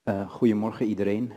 Goedemorgen iedereen.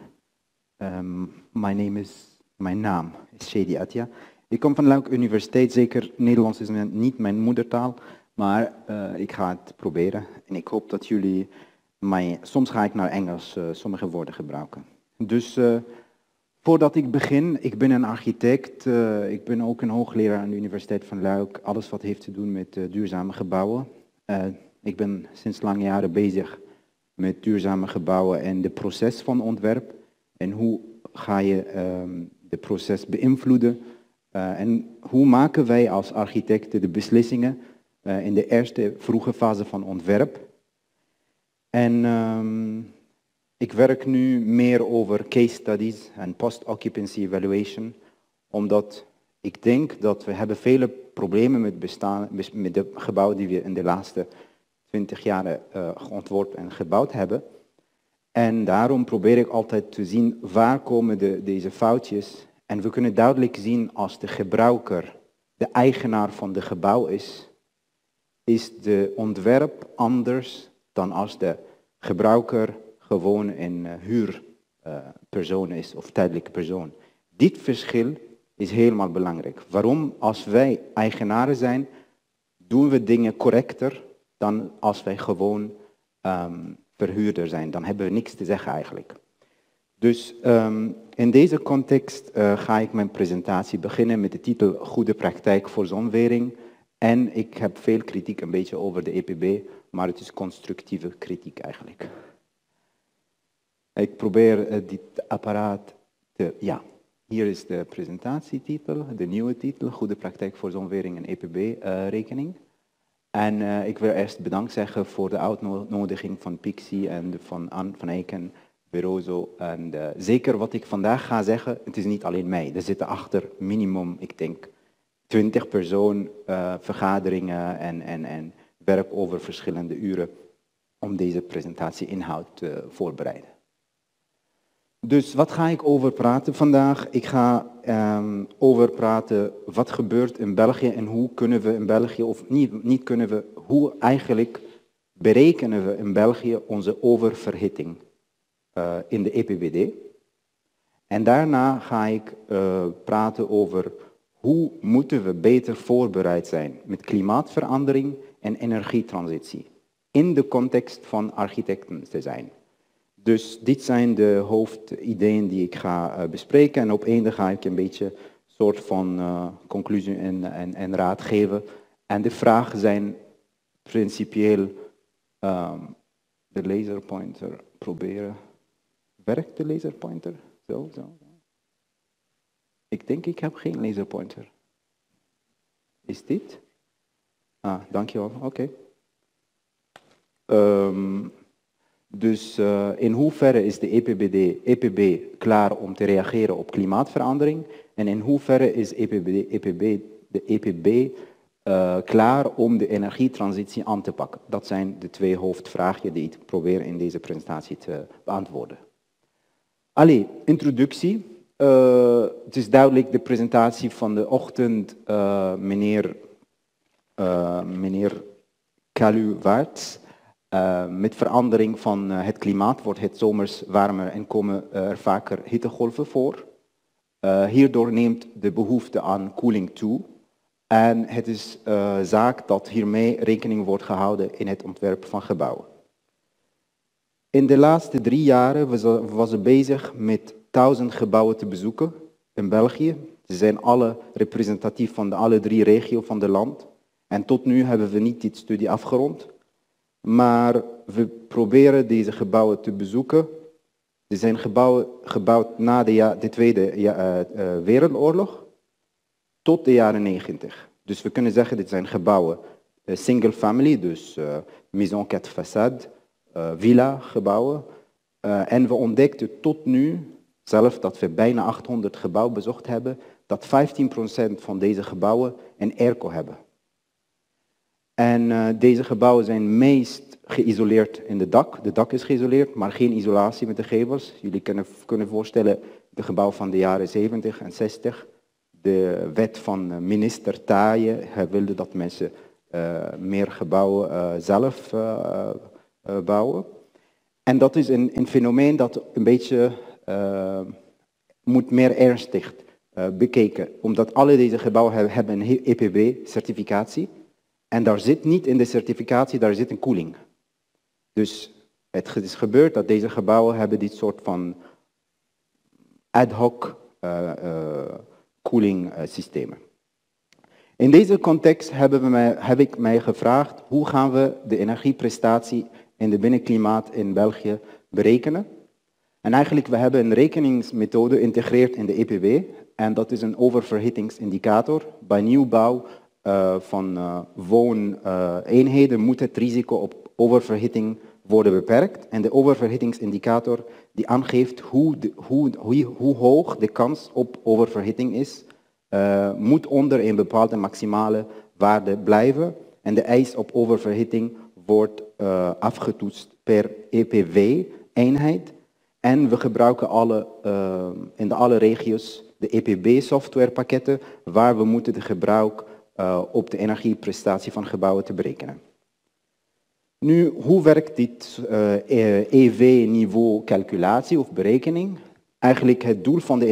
Mijn naam is Shady Attia. Ik kom van Luik Universiteit, zeker Nederlands is niet mijn moedertaal, maar ik ga het proberen. En ik hoop dat jullie soms ga ik naar Engels sommige woorden gebruiken. Dus voordat ik begin, ik ben een architect, ik ben ook een hoogleraar aan de Universiteit van Luik. Alles wat heeft te doen met duurzame gebouwen. Ik ben sinds lange jaren bezig met duurzame gebouwen en het proces van ontwerp. En hoe ga je het proces beïnvloeden? En hoe maken wij als architecten de beslissingen in de eerste vroege fase van ontwerp? En ik werk nu meer over case studies en post-occupancy evaluation, omdat ik denk dat we hebben vele problemen met de gebouwen die we in de laatste 20 jaar geontworpen en gebouwd hebben. En daarom probeer ik altijd te zien waar komen deze foutjes. En we kunnen duidelijk zien als de gebruiker de eigenaar van het gebouw is de ontwerp anders dan als de gebruiker gewoon een huurpersoon is of tijdelijke persoon. Dit verschil is helemaal belangrijk. Waarom? Als wij eigenaren zijn, doen we dingen correcter dan als wij gewoon verhuurder zijn. Dan hebben we niks te zeggen eigenlijk. Dus in deze context ga ik mijn presentatie beginnen met de titel Goede praktijk voor zonwering. En ik heb veel kritiek een beetje over de EPB, maar het is constructieve kritiek eigenlijk. Ik probeer dit apparaat te... Ja, hier is de presentatietitel, de nieuwe titel, Goede praktijk voor zonwering en EPB-rekening. En ik wil eerst bedankt zeggen voor de uitnodiging van Pixie en van Anne van Eycken, Verozo. En zeker wat ik vandaag ga zeggen, het is niet alleen mij. Er zitten achter minimum, ik denk, 20 personen, vergaderingen en werk over verschillende uren om deze presentatie-inhoud te voorbereiden. Dus wat ga ik over praten vandaag? Ik ga over praten wat gebeurt in België en hoe kunnen we in België, of niet kunnen we, hoe eigenlijk berekenen we in België onze oververhitting in de EPBD. En daarna ga ik praten over hoe moeten we beter voorbereid zijn met klimaatverandering en energietransitie in de context van architecten te zijn. Dus dit zijn de hoofdideeën die ik ga bespreken en op einde ga ik een beetje soort van conclusie en raad geven. En de vragen zijn principieel de laserpointer proberen. Werkt de laserpointer? Zo. Ik denk ik heb geen laserpointer. Is dit? Ah, dankjewel. Oké. Dus in hoeverre is de EPB klaar om te reageren op klimaatverandering? En in hoeverre is de EPB klaar om de energietransitie aan te pakken? Dat zijn de twee hoofdvragen die ik probeer in deze presentatie te beantwoorden. Allee, introductie. Het is duidelijk de presentatie van de ochtend, meneer Kalu-Waarts. Met verandering van het klimaat wordt het zomers warmer en komen er vaker hittegolven voor. Hierdoor neemt de behoefte aan koeling toe. En het is zaak dat hiermee rekening wordt gehouden in het ontwerp van gebouwen. In de laatste 3 jaren was ze bezig met 1000 gebouwen te bezoeken in België. Ze zijn alle representatief van alle 3 regio's van het land. En tot nu hebben we niet die studie afgerond. Maar we proberen deze gebouwen te bezoeken. Ze zijn gebouwd na de Tweede Wereldoorlog tot de jaren 90. Dus we kunnen zeggen dit zijn gebouwen single family, dus maison 4 façade, villa gebouwen. En we ontdekten tot nu, zelf dat we bijna 800 gebouwen bezocht hebben, dat 15% van deze gebouwen een airco hebben. En deze gebouwen zijn meest geïsoleerd in de dak. De dak is geïsoleerd, maar geen isolatie met de gevels. Jullie kunnen voorstellen, de gebouwen van de jaren 70 en 60. De wet van minister Taaije, hij wilde dat mensen meer gebouwen zelf bouwen. En dat is een fenomeen dat een beetje moet meer ernstig bekeken. Omdat alle deze gebouwen hebben een EPB-certificatie. En daar zit niet in de certificatie, daar zit een koeling. Dus het is gebeurd dat deze gebouwen hebben dit soort van ad hoc koeling systemen. In deze context heb ik mij gevraagd hoe gaan we de energieprestatie in de binnenklimaat in België berekenen. En eigenlijk we hebben een rekeningsmethode geïntegreerd in de EPB en dat is een oververhittingsindicator. Bij nieuwbouw van wooneenheden moet het risico op oververhitting worden beperkt. En de oververhittingsindicator die aangeeft hoe hoog de kans op oververhitting is, moet onder een bepaalde maximale waarde blijven. En de eis op oververhitting wordt afgetoetst per EPW-eenheid. En we gebruiken in alle regio's de EPB-softwarepakketten waar we moeten de gebruik op de energieprestatie van gebouwen te berekenen. Nu, hoe werkt dit EV-niveau calculatie of berekening? Eigenlijk het doel van de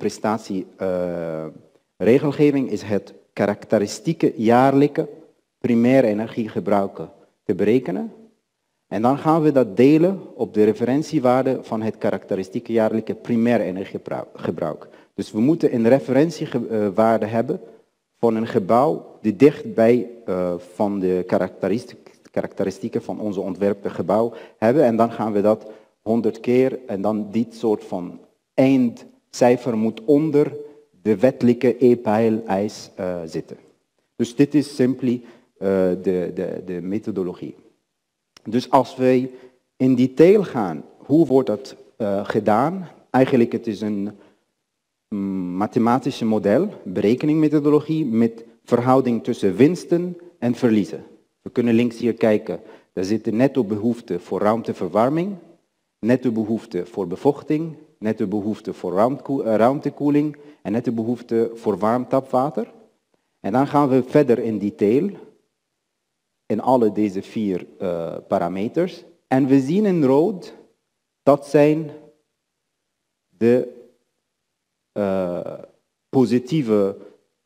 energieprestatieregelgeving is het karakteristieke jaarlijke primaire energiegebruiken te berekenen. En dan gaan we dat delen op de referentiewaarde van het karakteristieke jaarlijke primaire energiegebruik. Dus we moeten een referentiewaarde hebben van een gebouw die dichtbij van de karakteristieken van onze ontwerpte gebouw hebben. En dan gaan we dat 100 keer en dan dit soort van eindcijfer moet onder de wettelijke E-pijl-eis zitten. Dus dit is simply de methodologie. Dus als wij in detail gaan, hoe wordt dat gedaan? Eigenlijk het is een mathematische model, berekeningmethodologie met verhouding tussen winsten en verliezen. We kunnen links hier kijken, daar zit de netto behoefte voor ruimteverwarming, netto behoefte voor bevochting, netto behoefte voor ruimtekoeling en netto behoefte voor warm tapwater. En dan gaan we verder in detail in alle deze 4 parameters. En we zien in rood, dat zijn de positieve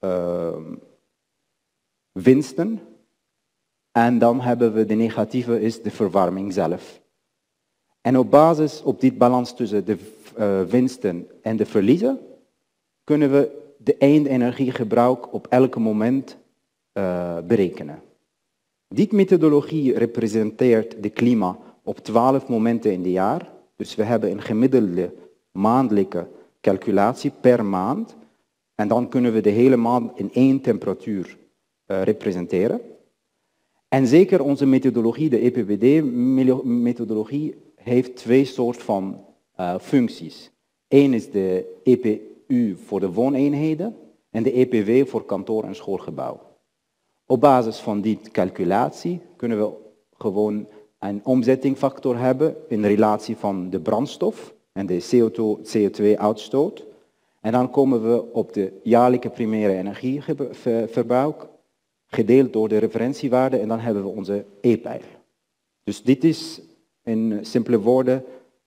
winsten. En dan hebben we de negatieve, is de verwarming zelf. En op dit balans tussen de winsten en de verliezen, kunnen we de eindenergiegebruik op elk moment berekenen. Dit methodologie representeert de klima op 12 momenten in het jaar. Dus we hebben een gemiddelde maandelijke calculatie per maand. En dan kunnen we de hele maand in 1 temperatuur representeren. En zeker onze methodologie, de EPBD-methodologie, heeft 2 soorten van functies. Eén is de EPU voor de wooneenheden en de EPW voor kantoor- en schoolgebouw. Op basis van die calculatie kunnen we gewoon een omzettingfactor hebben in relatie van de brandstof en de CO2-uitstoot. En dan komen we op de jaarlijke primaire energieverbruik, gedeeld door de referentiewaarde, en dan hebben we onze E-pijl. Dus dit is in simpele woorden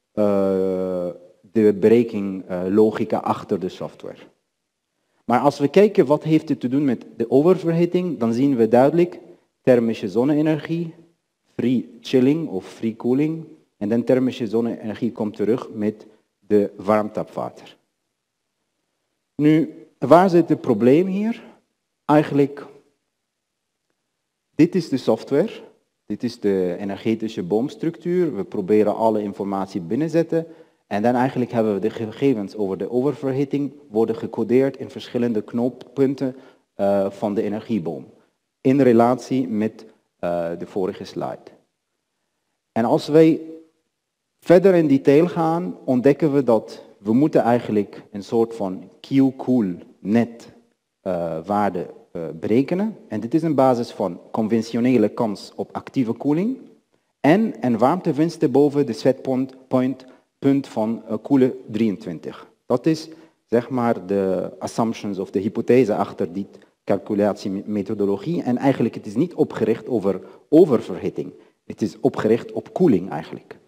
de berekenlogica achter de software. Maar als we kijken wat heeft het te doen met de oververhitting, dan zien we duidelijk thermische zonne-energie, free chilling of free cooling, en dan thermische zonne-energie komt terug met de warmtapwater. Nu, waar zit het probleem hier? Eigenlijk, dit is de software, dit is de energetische boomstructuur. We proberen alle informatie binnenzetten. En dan eigenlijk hebben we de gegevens over de oververhitting worden gecodeerd in verschillende knooppunten van de energieboom. In relatie met de vorige slide. En als wij verder in detail gaan, ontdekken we dat we moeten eigenlijk een soort van Q-cool net waarde berekenen. En dit is een basis van conventionele kans op actieve koeling. En een warmtewinst boven de setpoint punt van koele 23. Dat is zeg maar de assumptions of de hypothese achter die calculatiemethodologie. En eigenlijk het is niet opgericht over oververhitting. Het is opgericht op koeling eigenlijk.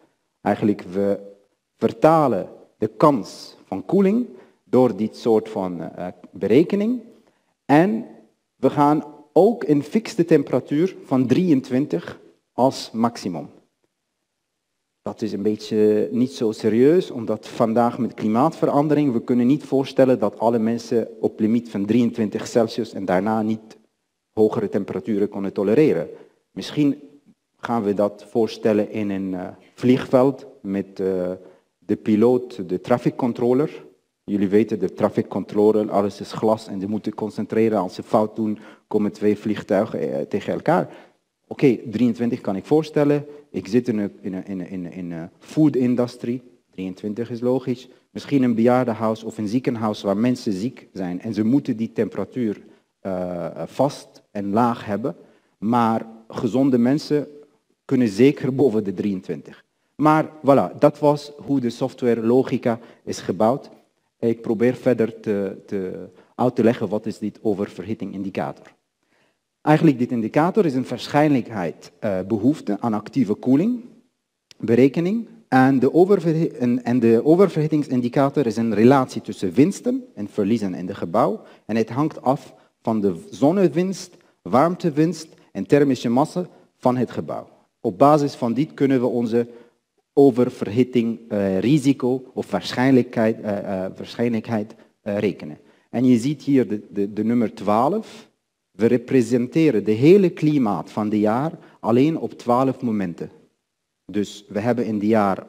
Eigenlijk, we vertalen de kans van koeling door dit soort van berekening. En we gaan ook een fixe temperatuur van 23 als maximum. Dat is een beetje niet zo serieus, omdat vandaag met klimaatverandering, we kunnen niet voorstellen dat alle mensen op limiet van 23 Celsius en daarna niet hogere temperaturen kunnen tolereren. Misschien gaan we dat voorstellen in een vliegveld met de piloot, de traffic controller. Jullie weten, de traffic controller, alles is glas en ze moeten concentreren. Als ze fout doen, komen twee vliegtuigen tegen elkaar. Oké, 23 kan ik voorstellen. Ik zit in een food industry. 23 is logisch. Misschien een bejaardenhuis of een ziekenhuis waar mensen ziek zijn. En ze moeten die temperatuur vast en laag hebben. Maar gezonde mensen kunnen zeker boven de 23. Maar voilà, dat was hoe de software logica is gebouwd. Ik probeer verder uit te leggen wat is dit oververhitting indicator. Eigenlijk dit indicator is een waarschijnlijkheidsbehoefte aan actieve koeling, berekening. En de oververhittingsindicator is een relatie tussen winsten en verliezen in het gebouw. En het hangt af van de zonnewinst, warmtewinst en thermische massa van het gebouw. Op basis van dit kunnen we onze oververhitting risico of waarschijnlijkheid rekenen. En je ziet hier de nummer 12. We representeren de hele klimaat van het jaar alleen op 12 momenten. Dus we hebben in het jaar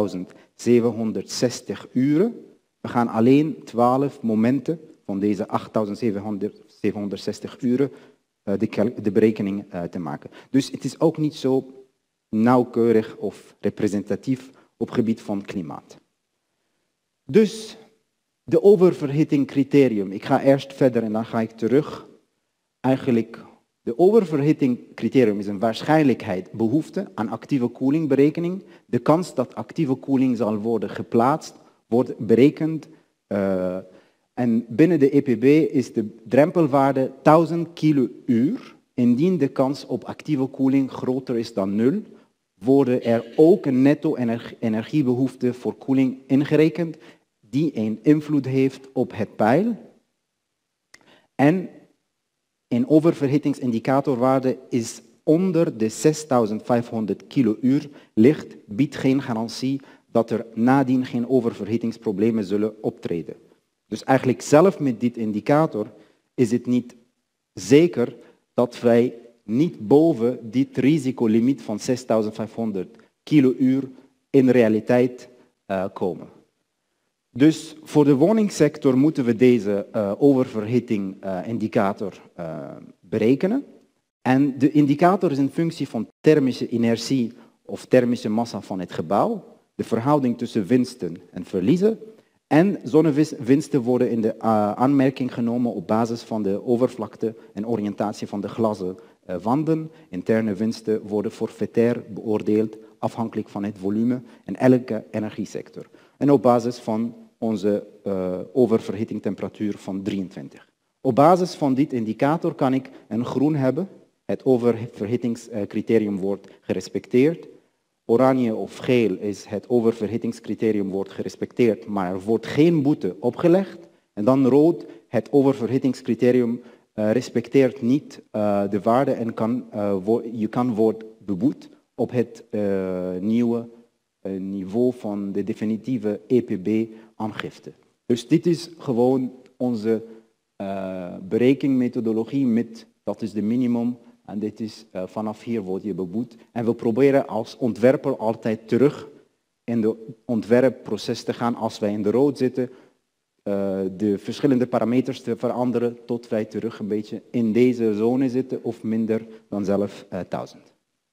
8760 uren. We gaan alleen 12 momenten van deze 8760 uren de berekening te maken. Dus het is ook niet zo nauwkeurig of representatief op het gebied van klimaat. Dus de oververhitting criterium. Ik ga eerst verder en dan ga ik terug. Eigenlijk, de oververhitting criterium is een waarschijnlijkheidsbehoefte aan actieve koelingberekening. De kans dat actieve koeling zal worden geplaatst, wordt berekend. En binnen de EPB is de drempelwaarde 1000 kilouur. Indien de kans op actieve koeling groter is dan 0, worden er ook een netto-energiebehoefte voor koeling ingerekend, die een invloed heeft op het peil. En een oververhittingsindicatorwaarde is onder de 6500 kilouur ligt, biedt geen garantie dat er nadien geen oververhittingsproblemen zullen optreden. Dus eigenlijk zelf met dit indicator is het niet zeker dat wij niet boven dit risicolimiet van 6500 kilouur in realiteit komen. Dus voor de woningsector moeten we deze oververhitting indicator berekenen. En de indicator is een functie van thermische inertie of thermische massa van het gebouw, de verhouding tussen winsten en verliezen. En zonnewinsten worden in de aanmerking genomen op basis van de oppervlakte en oriëntatie van de glazen wanden. Interne winsten worden forfaitair beoordeeld, afhankelijk van het volume in elke energiesector. En op basis van onze oververhittingtemperatuur van 23. Op basis van dit indicator kan ik een groen hebben. Het oververhittingscriterium wordt gerespecteerd. Oranje of geel is het oververhittingscriterium wordt gerespecteerd, maar er wordt geen boete opgelegd. En dan rood, het oververhittingscriterium respecteert niet de waarde en je kan worden beboet op het nieuwe niveau van de definitieve EPB-aangifte. Dus dit is gewoon onze berekenmethodologie dat is de minimum. En dit is vanaf hier word je beboet. En we proberen als ontwerper altijd terug in de ontwerpproces te gaan als wij in de rood zitten. De verschillende parameters te veranderen tot wij terug een beetje in deze zone zitten of minder dan zelf 1000.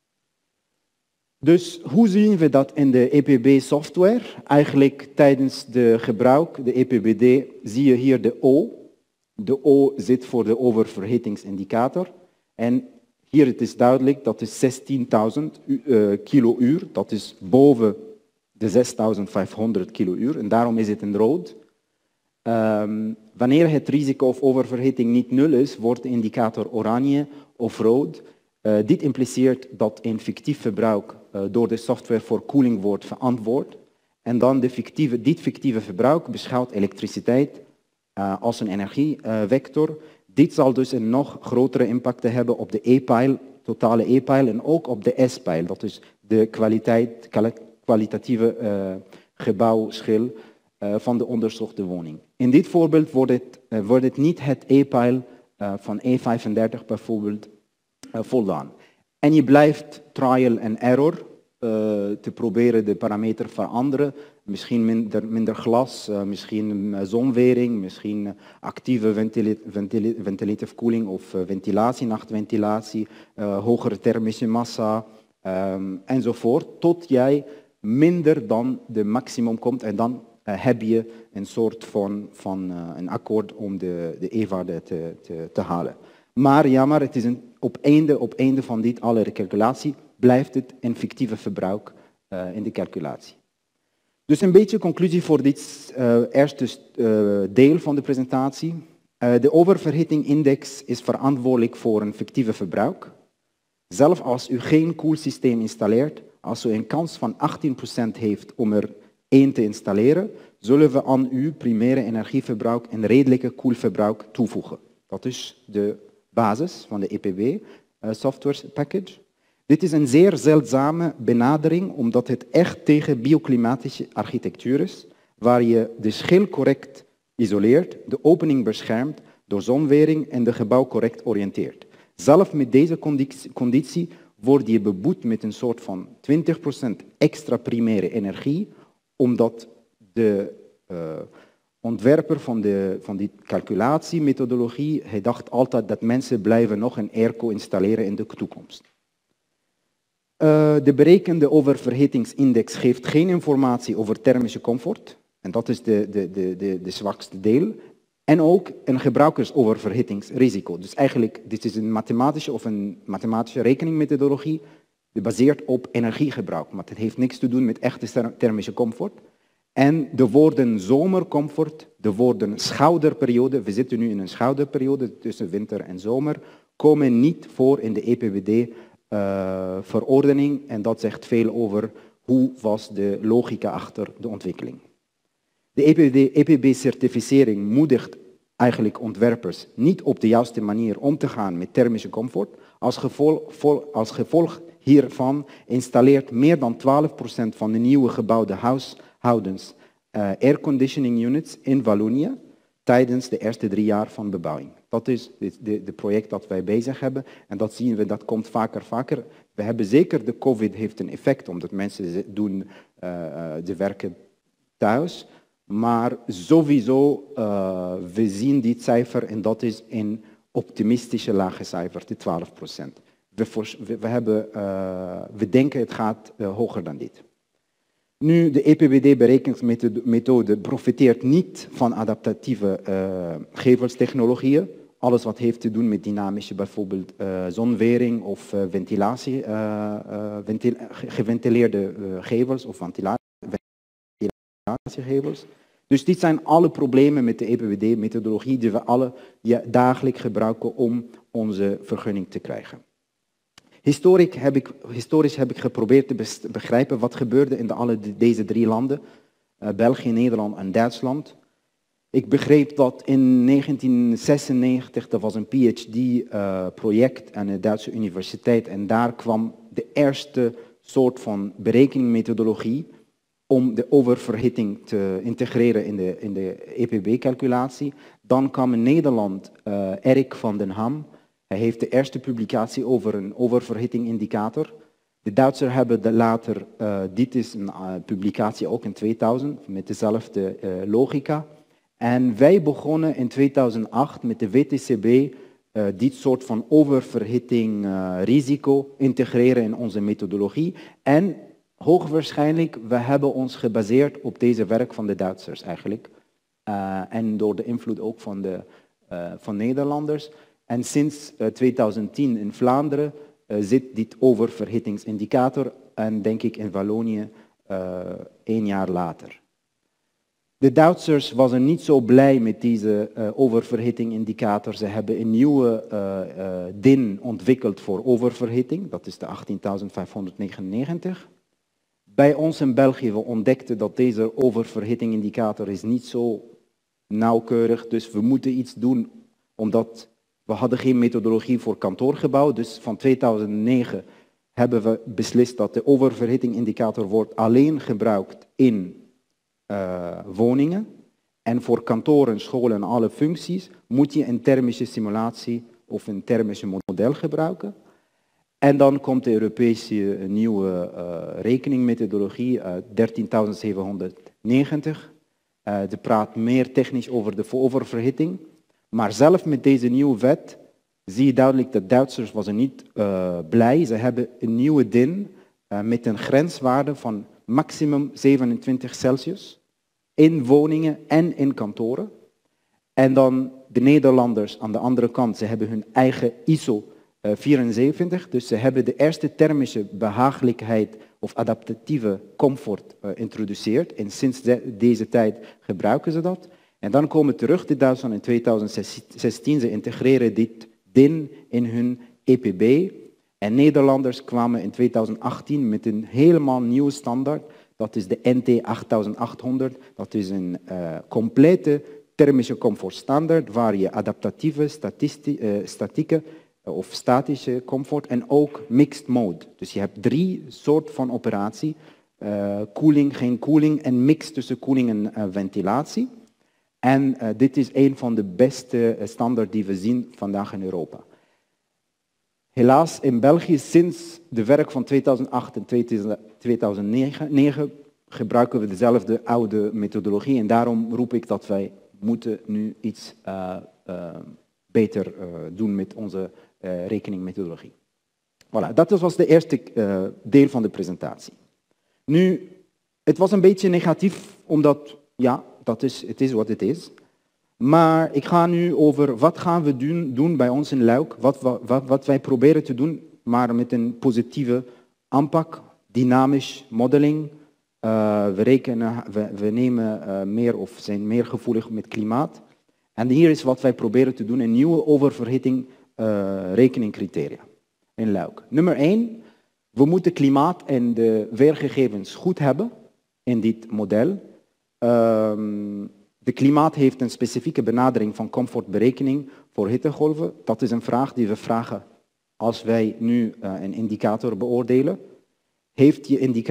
Dus hoe zien we dat in de EPB-software? Eigenlijk tijdens de gebruik, de EPBD, zie je hier de O. De O zit voor de oververhittingsindicator. En hier het is duidelijk, dat is 16.000 kilouur. Dat is boven de 6.500 kilouur. En daarom is het in rood. Wanneer het risico of oververhitting niet 0 is, wordt de indicator oranje of rood. Dit impliceert dat een fictief verbruik door de software voor koeling wordt verantwoord. En dan dit fictieve verbruik beschouwt elektriciteit als een energievector. Dit zal dus een nog grotere impact hebben op de E-pijl, totale E-pijl en ook op de S-pijl. Dat is de kwalitatieve gebouwschil van de onderzochte woning. In dit voorbeeld wordt het niet het E-pijl van E35 bijvoorbeeld voldaan. En je blijft trial and error te proberen de parameter veranderen. Misschien minder glas, misschien zonwering, misschien actieve ventilative koeling of ventilatie, nachtventilatie, hogere thermische massa enzovoort. Tot jij minder dan de maximum komt en dan heb je een soort van een akkoord om de E-waarde te halen. Maar jammer, het is op einde van dit alle recalculatie blijft het een fictieve verbruik in de calculatie. Dus een beetje conclusie voor dit eerste deel van de presentatie. De oververhitting-index is verantwoordelijk voor een fictieve verbruik. Zelfs als u geen koelsysteem installeert, als u een kans van 18% heeft om er één te installeren, zullen we aan uw primaire energieverbruik een redelijke koelverbruik toevoegen. Dat is de basis van de EPB software package. Dit is een zeer zeldzame benadering, omdat het echt tegen bioklimatische architectuur is, waar je de schil correct isoleert, de opening beschermt door zonwering en de gebouw correct oriënteert. Zelf met deze conditie word je beboet met een soort van 20% extra primaire energie, omdat de ontwerper van die calculatiemethodologie, hij dacht altijd dat mensen blijven nog een airco installeren in de toekomst. De berekende oververhittingsindex geeft geen informatie over thermische comfort. En dat is de zwakste deel. En ook een gebruikersoververhittingsrisico. Dus eigenlijk, dit is een mathematische rekeningmethodologie gebaseerd op energiegebruik. Maar het heeft niks te doen met echte thermische comfort. En de woorden zomercomfort, de woorden schouderperiode, we zitten nu in een schouderperiode tussen winter en zomer, komen niet voor in de EPBD-verordening. En dat zegt veel over hoe was de logica achter de ontwikkeling. De EPB-certificering moedigt eigenlijk ontwerpers niet op de juiste manier om te gaan met thermische comfort. Als gevolg hiervan installeert meer dan 12% van de nieuwe gebouwde huishoudens airconditioning units in Wallonië tijdens de eerste 3 jaar van bebouwing. Dat is het project dat wij bezig hebben en dat zien we, dat komt vaker. We hebben zeker, de COVID heeft een effect, omdat mensen doen de werken thuis. Maar sowieso, we zien dit cijfer en dat is een optimistische lage cijfer, de 12%. We denken het gaat hoger dan dit. Nu, de EPBD-berekeningsmethode profiteert niet van adaptatieve gevelstechnologieën. Alles wat heeft te doen met dynamische, bijvoorbeeld zonwering of ventilatie, geventileerde gevels of ventilatiegevels. Dus dit zijn alle problemen met de EPBD-methodologie die we alle dagelijks gebruiken om onze vergunning te krijgen. Historisch heb ik geprobeerd te begrijpen wat gebeurde in deze 3 landen, België, Nederland en Duitsland. Ik begreep dat in 1996, dat was een PhD-project aan de Duitse universiteit en daar kwam de eerste soort van berekeningmethodologie om de oververhitting te integreren in de EPB-calculatie. Dan kwam in Nederland Erik van den Ham. Hij heeft de eerste publicatie over een oververhitting-indicator. De Duitsers hebben later, dit is een publicatie ook in 2000, met dezelfde logica. En wij begonnen in 2008 met de WTCB dit soort van oververhitting risico integreren in onze methodologie. En hoogwaarschijnlijk, we hebben ons gebaseerd op deze werk van de Duitsers eigenlijk. En door de invloed ook van Nederlanders. En sinds 2010 in Vlaanderen zit dit oververhittingsindicator en denk ik in Wallonië 1 jaar later. De Duitsers waren niet zo blij met deze oververhitting-indicator. Ze hebben een nieuwe DIN ontwikkeld voor oververhitting. Dat is de 18599. Bij ons in België we ontdekten dat deze oververhitting-indicator is niet zo nauwkeurig. Dus we moeten iets doen, omdat we hadden geen methodologie voor kantoorgebouw. Dus van 2009 hebben we beslist dat de oververhitting-indicator wordt alleen gebruikt in woningen. En voor kantoren, scholen en alle functies moet je een thermische simulatie of een thermische model gebruiken. En dan komt de Europese nieuwe rekeningmethodologie, 13790. Die praat meer technisch over de oververhitting. Maar zelf met deze nieuwe wet zie je duidelijk dat Duitsers waren niet blij. Ze hebben een nieuwe DIN met een grenswaarde van maximum 27 Celsius in woningen en in kantoren. En dan de Nederlanders aan de andere kant, ze hebben hun eigen ISO 74, dus ze hebben de eerste thermische behagelijkheid of adaptatieve comfort introduceerd. En sinds deze tijd gebruiken ze dat. En dan komen terug de Duitsland in 2016, ze integreren dit DIN in hun EPB. En Nederlanders kwamen in 2018 met een helemaal nieuwe standaard. Dat is de NT 8800. Dat is een complete thermische comfortstandaard waar je adaptatieve, statieke of statische comfort en ook mixed mode. Dus je hebt 3 soorten van operatie. Koeling, geen koeling en mix tussen koeling en ventilatie. En dit is een van de beste standaarden die we zien vandaag in Europa. Helaas in België, sinds de werk van 2008 en 2009 gebruiken we dezelfde oude methodologie. En daarom roep ik dat wij moeten nu iets beter doen met onze rekeningmethodologie. Voilà, dat was de eerste deel van de presentatie. Nu, het was een beetje negatief, omdat, ja, het is wat het is. Maar ik ga nu over wat gaan we doen bij ons in Luik, wat wij proberen te doen, maar met een positieve aanpak, dynamisch modeling. We nemen meer of zijn meer gevoelig met klimaat. En hier is wat wij proberen te doen, een nieuwe oververhitting rekeningcriteria in Luik. Nummer 1, we moeten klimaat en de weergegevens goed hebben in dit model. De klimaat heeft een specifieke benadering van comfortberekening voor hittegolven. Dat is een vraag die we vragen als wij nu een indicator beoordelen. Houdt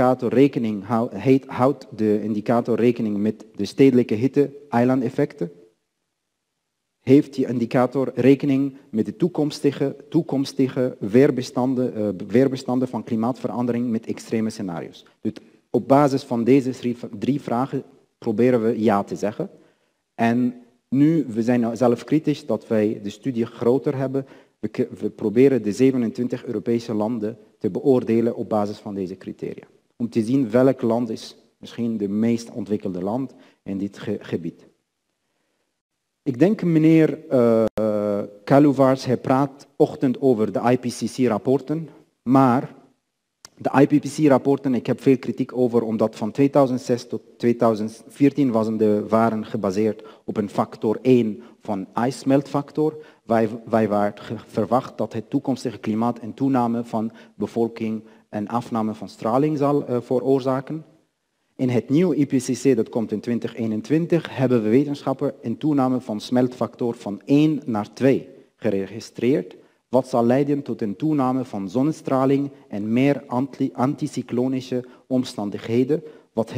de indicator rekening met de stedelijke hitte-eilandeffecten? Heeft die indicator rekening met de toekomstige weerbestanden van klimaatverandering met extreme scenario's? Dus op basis van deze 3 vragen proberen we ja te zeggen. En nu, we zijn zelf kritisch dat wij de studie groter hebben. We proberen de 27 Europese landen te beoordelen op basis van deze criteria. Om te zien welk land is misschien de meest ontwikkelde land in dit gebied. Ik denk meneer Kaluvaars, hij praat ochtend over de IPCC-rapporten, maar de IPCC-rapporten, ik heb veel kritiek over, omdat van 2006 tot 2014 waren gebaseerd op een factor 1 van ijssmeltfactor. Wij waren verwacht dat het toekomstige klimaat een toename van bevolking en afname van straling zal veroorzaken. In het nieuwe IPCC, dat komt in 2021, hebben we wetenschappers een toename van smeltfactor van 1 naar 2 geregistreerd. Wat zal leiden tot een toename van zonnestraling en meer anticyclonische omstandigheden, wat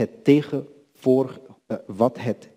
het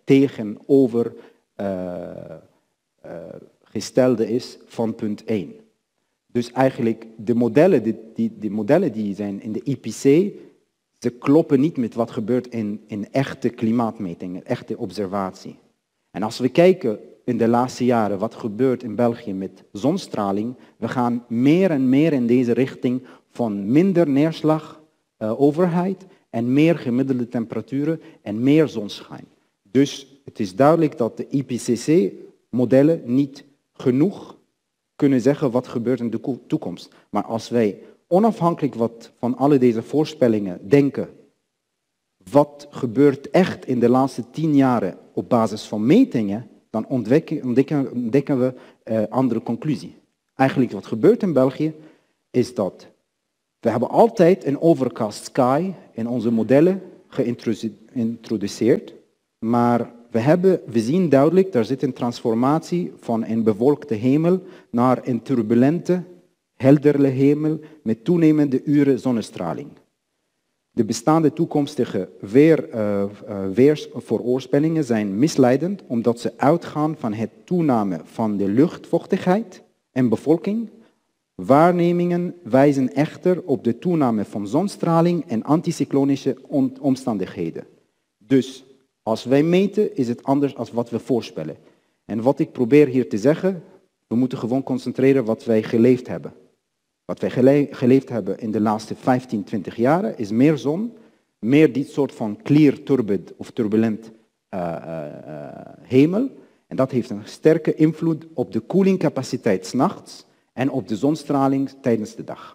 tegenovergestelde is van punt 1. Dus eigenlijk de modellen die zijn in de IPCC, ze kloppen niet met wat gebeurt in echte klimaatmetingen, echte observatie. En als we kijken in de laatste jaren wat gebeurt in België met zonstraling, we gaan meer en meer in deze richting van minder neerslag, overheid en meer gemiddelde temperaturen en meer zonschijn. Dus het is duidelijk dat de IPCC-modellen niet genoeg kunnen zeggen wat gebeurt in de toekomst. Maar als wij onafhankelijk van alle deze voorspellingen denken, wat gebeurt echt in de laatste 10 jaar op basis van metingen, dan ontdekken we andere conclusie. Eigenlijk wat gebeurt in België is dat we hebben altijd een overcast sky in onze modellen geïntroduceerd, maar we zien duidelijk, er zit een transformatie van een bewolkte hemel naar een turbulente, heldere hemel met toenemende uren zonnestraling. De bestaande toekomstige weersvoorspellingen zijn misleidend omdat ze uitgaan van het toename van de luchtvochtigheid en bevolking. Waarnemingen wijzen echter op de toename van zonstraling en anticyclonische omstandigheden. Dus als wij meten is het anders dan wat we voorspellen. En wat ik probeer hier te zeggen, we moeten gewoon concentreren wat wij geleefd hebben. Wat wij geleefd hebben in de laatste 15, 20 jaar is meer zon, meer dit soort van clear turbid of turbulent hemel. En dat heeft een sterke invloed op de koelingcapaciteit 's nachts en op de zonstraling tijdens de dag.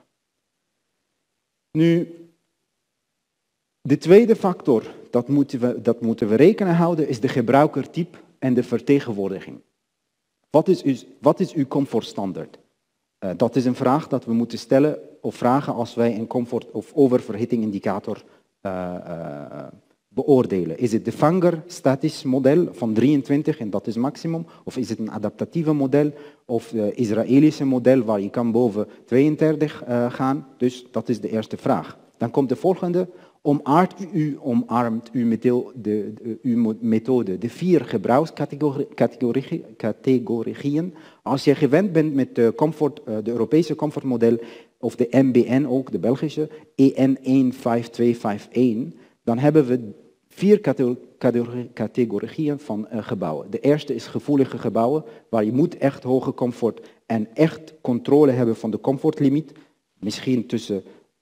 Nu, de tweede factor, dat moeten we rekening houden, is de gebruikertype en de vertegenwoordiging. Wat is uw comfortstandaard? Dat is een vraag dat we moeten stellen of vragen als wij een comfort- of oververhittingindicator beoordelen. Is het de Fanger statisch model van 23 en dat is maximum? Of is het een adaptatieve model of Israëlische model waar je kan boven 32 gaan? Dus dat is de eerste vraag. Dan komt de volgende. Omarmt uw methode de 4 gebruikscategorieën? Als je gewend bent met de Europese comfortmodel of de MBN ook, de Belgische, EN 15251, dan hebben we 4 categorieën van gebouwen. De eerste is gevoelige gebouwen, waar je moet echt hoge comfort en echt controle hebben van de comfortlimiet. Misschien tussen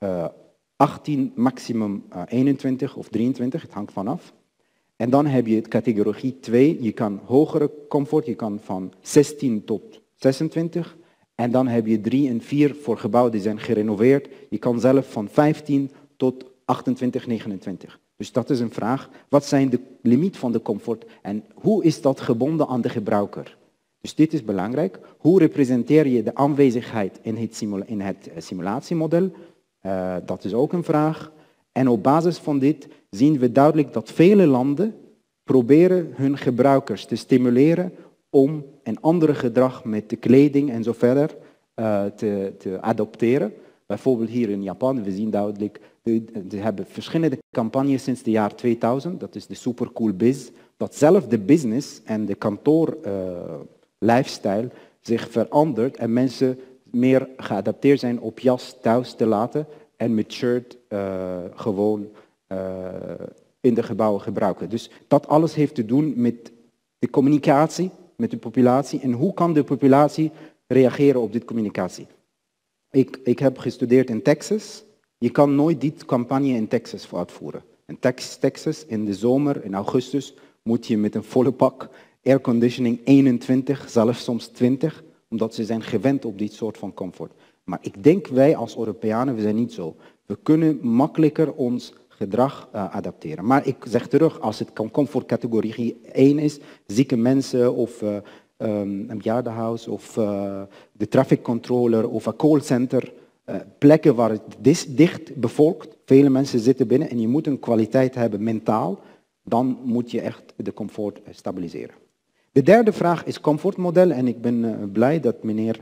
18, maximum 21 of 23, het hangt vanaf. En dan heb je categorie 2, je kan hogere comfort, je kan van 16 tot 26. En dan heb je 3 en 4 voor gebouwen die zijn gerenoveerd. Je kan zelf van 15 tot 28, 29. Dus dat is een vraag. Wat zijn de limieten van de comfort en hoe is dat gebonden aan de gebruiker? Dus dit is belangrijk. Hoe representeer je de aanwezigheid in het simulatiemodel? Dat is ook een vraag. En op basis van dit zien we duidelijk dat vele landen proberen hun gebruikers te stimuleren om een ander gedrag met de kleding en zo verder te adopteren. Bijvoorbeeld hier in Japan, we zien duidelijk, ze hebben verschillende campagnes sinds het jaar 2000, dat is de Super Cool Biz, dat zelf de business en de kantoor lifestyle zich verandert en mensen meer geadapteerd zijn op jas thuis te laten en met shirt gewoon in de gebouwen gebruiken. Dus dat alles heeft te doen met de communicatie met de populatie en hoe kan de populatie reageren op dit communicatie. Ik heb gestudeerd in Texas. Je kan nooit dit campagne in Texas uitvoeren. In Texas in de zomer, in augustus, moet je met een volle pak airconditioning 21, zelfs soms 20, omdat ze zijn gewend op dit soort van comfort. Maar ik denk wij als Europeanen, we zijn niet zo. We kunnen makkelijker ons gedrag adapteren. Maar ik zeg terug, als het comfortcategorie 1 is, zieke mensen of een bejaardenhuis of de traffic controller of een callcenter, plekken waar het dicht bevolkt, vele mensen zitten binnen en je moet een kwaliteit hebben mentaal, dan moet je echt de comfort stabiliseren. De derde vraag is comfortmodel en ik ben blij dat meneer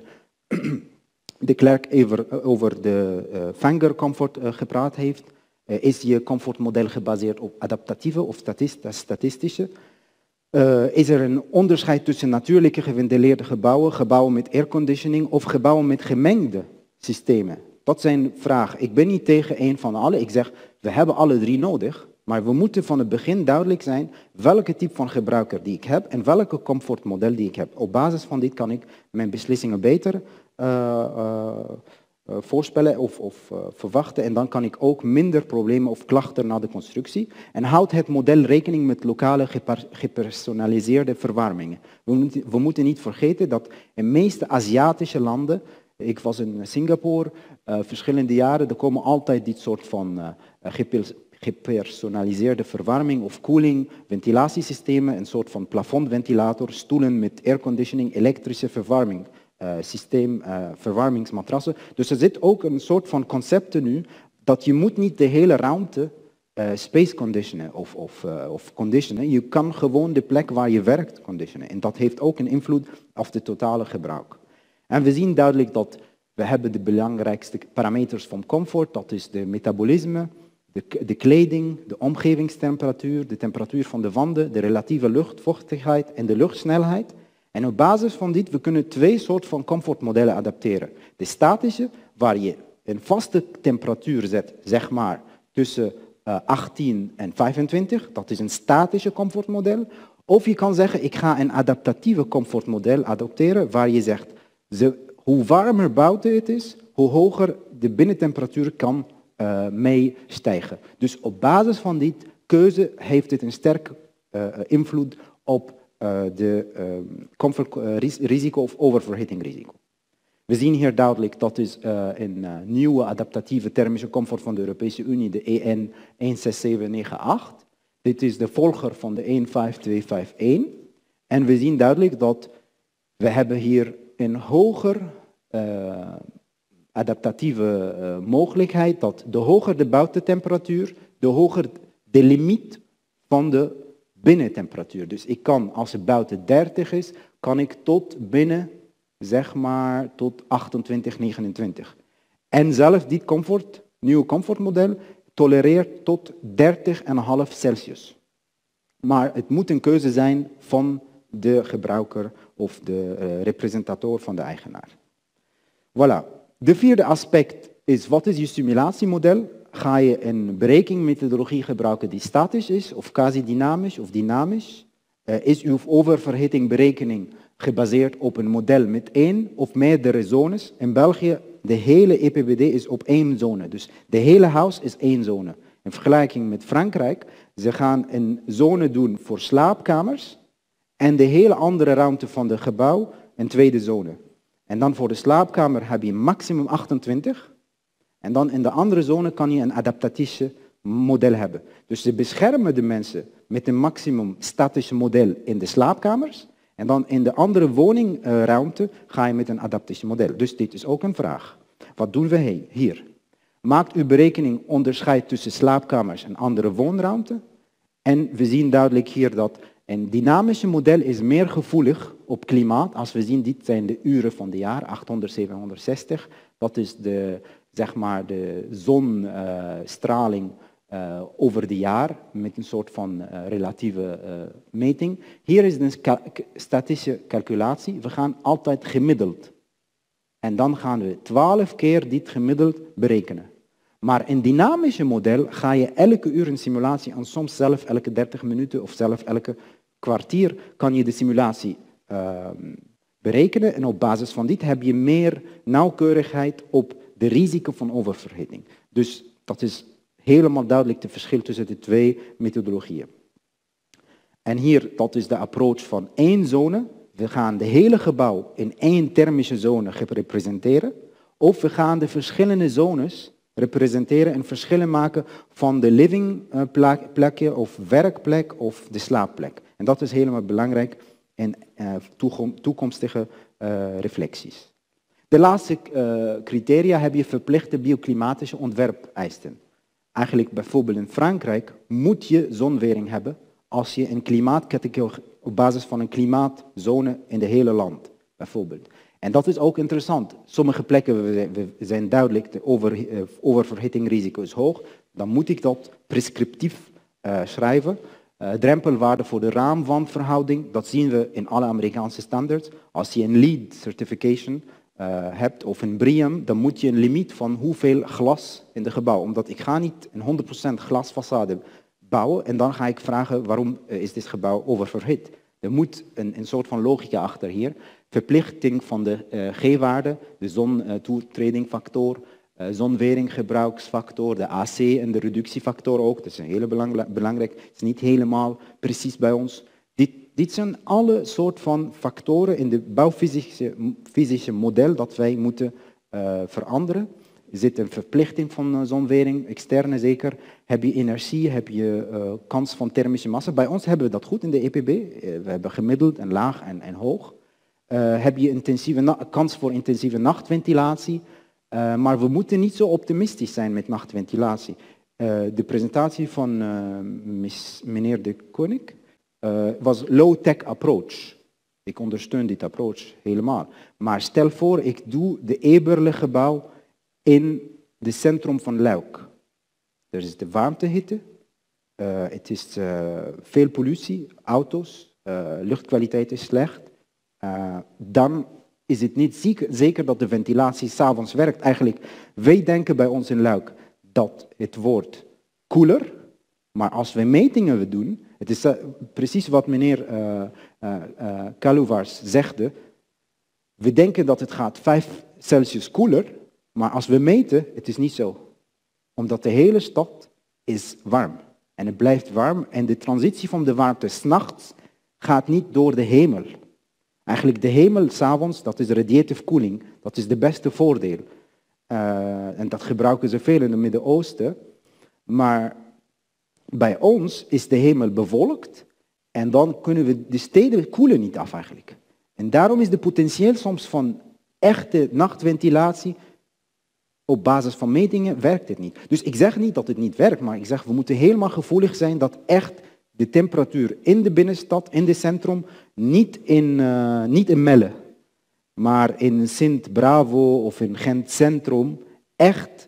de Klerk over de Fanger comfort gepraat heeft. Is je comfortmodel gebaseerd op adaptatieve of statistische? Is er een onderscheid tussen natuurlijke geventileerde gebouwen, gebouwen met airconditioning of gebouwen met gemengde systemen? Dat zijn vragen. Ik ben niet tegen één van alle. Ik zeg, we hebben alle 3 nodig. Maar we moeten van het begin duidelijk zijn welke type van gebruiker die ik heb en welke comfortmodel die ik heb. Op basis van dit kan ik mijn beslissingen beter voorspellen of verwachten en dan kan ik ook minder problemen of klachten na de constructie. En houdt het model rekening met lokale gepersonaliseerde verwarmingen. We moeten niet vergeten dat in de meeste Aziatische landen, ik was in Singapore, verschillende jaren, er komen altijd dit soort van gepersonaliseerde verwarming of koeling, ventilatiesystemen, een soort van plafondventilator, stoelen met airconditioning, elektrische verwarming, systeem, verwarmingsmatrassen. Dus er zit ook een soort van concepten nu dat je moet niet de hele ruimte space conditionen of conditionen. Je kan gewoon de plek waar je werkt conditionen. En dat heeft ook een invloed op de totale gebruik. En we zien duidelijk dat we hebben de belangrijkste parameters van comfort. Dat is de metabolisme, de kleding, de omgevingstemperatuur, de temperatuur van de wanden, de relatieve luchtvochtigheid en de luchtsnelheid. En op basis van dit, we kunnen twee soorten van comfortmodellen adapteren. De statische, waar je een vaste temperatuur zet, zeg maar, tussen 18 en 25. Dat is een statische comfortmodel. Of je kan zeggen, ik ga een adaptatieve comfortmodel adopteren, waar je zegt, hoe warmer buiten het is, hoe hoger de binnentemperatuur kan meestijgen. Dus op basis van die keuze heeft het een sterke invloed op de comfortrisico of oververhitting risico. We zien hier duidelijk dat is een nieuwe adaptatieve thermische comfort van de Europese Unie, de EN 16798. Dit is de volger van de 15251. En we zien duidelijk dat we hebben hier een hoger adaptatieve mogelijkheid, dat de hoger de buitentemperatuur, de hoger de limiet van de binnentemperatuur. Dus ik kan, als het buiten 30 is, kan ik tot binnen, zeg maar, tot 28, 29. En zelfs dit nieuwe comfortmodel tolereert tot 30,5 Celsius. Maar het moet een keuze zijn van de gebruiker of de representator van de eigenaar. Voilà. De vierde aspect is, wat is je simulatiemodel? Ga je een berekenmethodologie gebruiken die statisch is, of quasi-dynamisch of dynamisch? Is uw oververhittingberekening gebaseerd op een model met één of meerdere zones? In België, de hele EPBD is op één zone. Dus de hele huis is één zone. In vergelijking met Frankrijk, ze gaan een zone doen voor slaapkamers en de hele andere ruimte van het gebouw een tweede zone. En dan voor de slaapkamer heb je maximum 28. En dan in de andere zone kan je een adaptatief model hebben. Dus ze beschermen de mensen met een maximum statische model in de slaapkamers. En dan in de andere woningruimte ga je met een adaptatief model. Dus dit is ook een vraag. Wat doen we hier? Maakt uw berekening onderscheid tussen slaapkamers en andere woonruimte? En we zien duidelijk hier dat een dynamische model is meer gevoelig op klimaat. Als we zien, dit zijn de uren van het jaar, 800, 760. Dat is de, zeg maar, de zonstraling over het jaar met een soort van relatieve meting. Hier is een statistische calculatie. We gaan altijd gemiddeld. En dan gaan we 12 keer dit gemiddeld berekenen. Maar in dynamische model ga je elke uur een simulatie en soms zelf elke 30 minuten of zelf elke kwartier kan je de simulatie berekenen. En op basis van dit heb je meer nauwkeurigheid op de risico van oververhitting. Dus dat is helemaal duidelijk het verschil tussen de twee methodologieën. En hier, dat is de approach van één zone. We gaan de hele gebouw in één thermische zone representeren. Of we gaan de verschillende zones representeren en verschillen maken van de livingplekje of werkplek of de slaapplek. En dat is helemaal belangrijk in toekomstige reflecties. De laatste criteria heb je verplichte bioclimatische ontwerpeisen. Eigenlijk bijvoorbeeld in Frankrijk moet je zonwering hebben als je een klimaatcategorie op basis van een klimaatzone in het hele land, bijvoorbeeld. En dat is ook interessant. Sommige plekken zijn duidelijk, de oververhittingrisico is hoog. Dan moet ik dat prescriptief schrijven. Drempelwaarde voor de raamwandverhouding, dat zien we in alle Amerikaanse standaards. Als je een LEED certification hebt of een BREEAM, dan moet je een limiet van hoeveel glas in het gebouw. Omdat ik ga niet een 100% glasfaçade bouwen en dan ga ik vragen waarom is dit gebouw oververhit. Er moet een soort van logica achter hier. Verplichting van de G-waarde, de zontoetredingfactor, zonweringgebruiksfactor, de AC en de reductiefactor ook. Dat is een hele belangrijk. Het is niet helemaal precies bij ons. Dit zijn alle soort van factoren in de bouwfysische model dat wij moeten veranderen. Er zit een verplichting van zonwering, externe zeker. Heb je energie, heb je kans van thermische massa. Bij ons hebben we dat goed in de EPB. We hebben gemiddeld en laag en hoog. Heb je kans voor intensieve nachtventilatie. Maar we moeten niet zo optimistisch zijn met nachtventilatie. De presentatie van meneer De Koning was low-tech approach. Ik ondersteun dit approach helemaal. Maar stel voor, ik doe de Eberle-gebouw in het centrum van Luik. Er is de warmtehitte, het is veel pollutie, auto's, luchtkwaliteit is slecht. Dan is het niet zeker dat de ventilatie 's avonds werkt. Eigenlijk, wij denken bij ons in Luik dat het wordt koeler, maar als we metingen doen, het is precies wat meneer Kaluvaars zegde, we denken dat het gaat 5 Celsius koeler, maar als we meten, het is niet zo. Omdat de hele stad is warm. En het blijft warm en de transitie van de warmte 's nachts gaat niet door de hemel. Eigenlijk de hemel 's avonds, dat is radiative cooling, dat is de beste voordeel. En dat gebruiken ze veel in het Midden-Oosten. Maar bij ons is de hemel bewolkt en dan kunnen we de steden koelen niet af eigenlijk. En daarom is de potentieel soms van echte nachtventilatie, op basis van metingen werkt het niet. Dus ik zeg niet dat het niet werkt, maar ik zeg we moeten helemaal gevoelig zijn dat echt de temperatuur in de binnenstad, in het centrum, niet in Melle, maar in Sint-Bravo of in Gent Centrum echt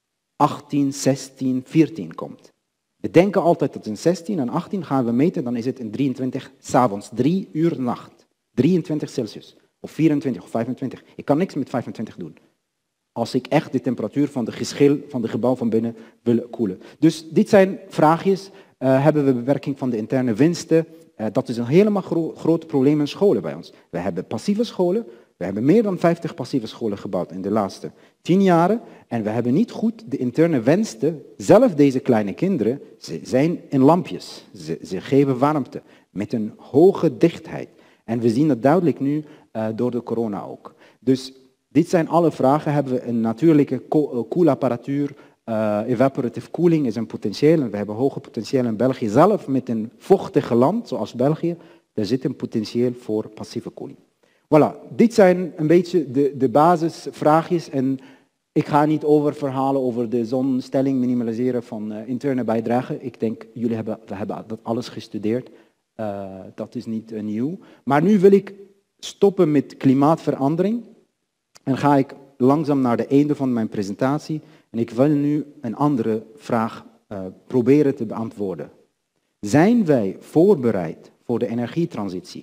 18, 16, 14 komt. We denken altijd dat in 16 en 18 gaan we meten, dan is het in 23 s'avonds, 3 uur nacht. 23 Celsius, of 24 of 25. Ik kan niks met 25 doen. Als ik echt de temperatuur van de geschil van het gebouw van binnen wil koelen. Dus dit zijn vraagjes. Hebben we bewerking van de interne winsten? Dat is een helemaal groot probleem in scholen bij ons. We hebben passieve scholen. We hebben meer dan 50 passieve scholen gebouwd in de laatste 10 jaren. En we hebben niet goed de interne winsten. Zelf deze kleine kinderen, ze zijn in lampjes. Ze geven warmte met een hoge dichtheid. En we zien dat duidelijk nu door de corona ook. Dus dit zijn alle vragen. Hebben we een natuurlijke koelapparatuur? Evaporative cooling is een potentieel. En we hebben hoge potentieel in België. Zelf met een vochtig land zoals België, daar zit een potentieel voor passieve koeling. Voilà, dit zijn een beetje de basisvraagjes. En ik ga niet verhalen over de zonstelling, minimaliseren van interne bijdrage. Ik denk, we hebben dat alles gestudeerd. Dat is niet nieuw. Maar nu wil ik stoppen met klimaatverandering. En ga ik langzaam naar het einde van mijn presentatie. En ik wil nu een andere vraag proberen te beantwoorden. Zijn wij voorbereid voor de energietransitie?